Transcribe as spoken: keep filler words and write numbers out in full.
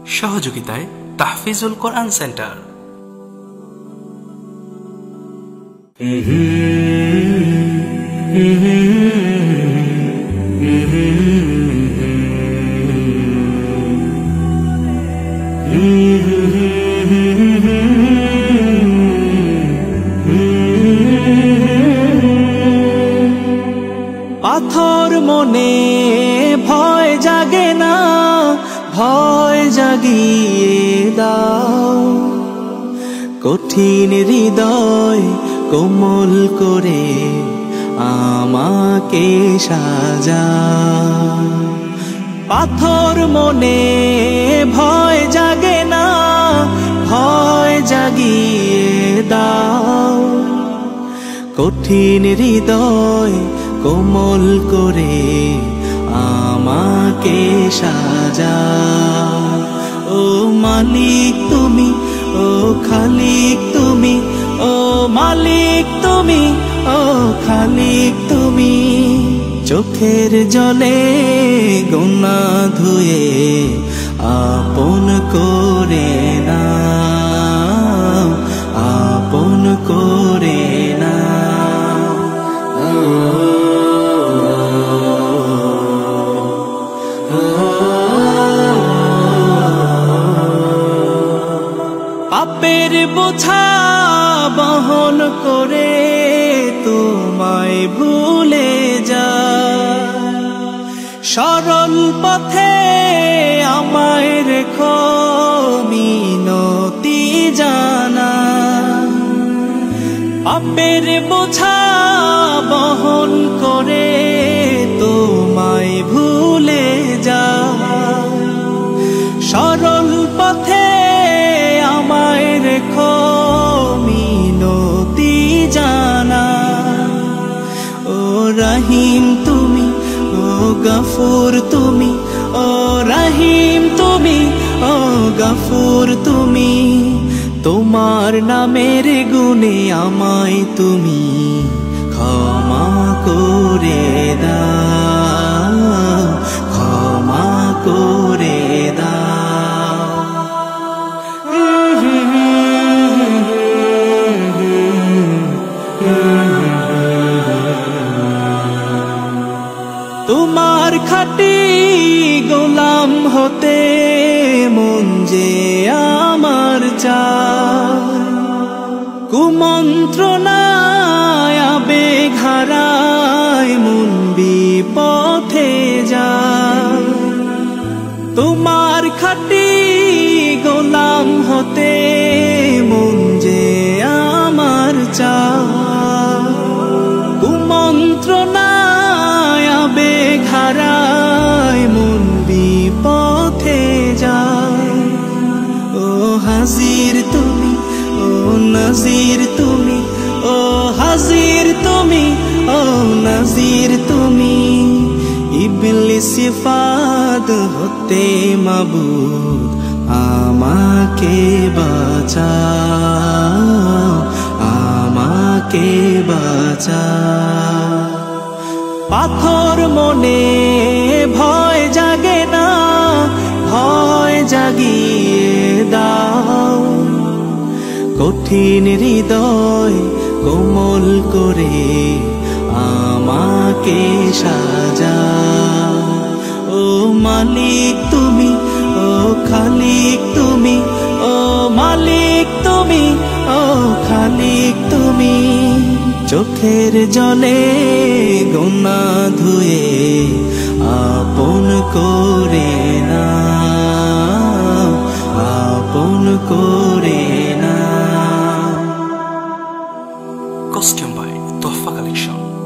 সহযোগিতায় তাহফিজুল কোরআন সেন্টার। পাথর মনে ভয় জাগে না, ভয় জাগিয়ে দাও। কঠিন হৃদয় কোমল করে আমাকে সাজাও। পাথর মনে ভয় জাগে না, ভয় জাগিয়ে দাও। কঠিন হৃদয় কোমল করে আমাকে সাজাও। ও মালিক তুমি, ও খালিক তুমি, ও মালিক তুমি, ও খালিক তুমি। চোখের জলে গুনাহ ধুয়ে আপন করে নাও, আপন করে নাও। পাপের বোঝা বহন করে তোমায় ভুলে যা। সরল পথে আমায় রেখো মিনতি জানা। পাপের বোঝা বহন করে তোমায় ভুলে যা। সরল পথে আমায় রেখো মিনতি জানা। ও রহিম তুমি, ও গফুর তুমি, ও রহিম তুমি, ও গফুর তুমি। তোমার নামের গুণে আমায় তুমি ক্ষমা করে দাও, ক্ষমা করে দাও। তোমার খাঁটি গোলাম হতে মন যে আমার চায়। কুমন্ত্রণায় আবেগ হারায় মন বিপথে যায়। তোমার খাঁটি গোলাম হতে মন যে আমার চায়। কুমন্ত্রণায় আবেগ হারায় মন বিপথে যায়। ও হাজির তুমি, ও নাজির তুমি, ও হাজির তুমি, ও নাজির তুমি। ইবলিস ফাঁদ হতে মাবুদ আমাকে বাঁচাও, আমাকে বাঁচাও। পাথর মনে ভয় জাগে না, ভয় জাগিয়ে দাও। কঠিন হৃদয় কোমল করে আমাকে সাজাও। ও মালিক তুমি, ও খালিক তুমি, ও মালিক তুমি, ও খালিক তুমি। চোখের জলে গুনাহ ধুয়ে আপন করে নাও, আপন করে নাও। Costume by Tohfa collection.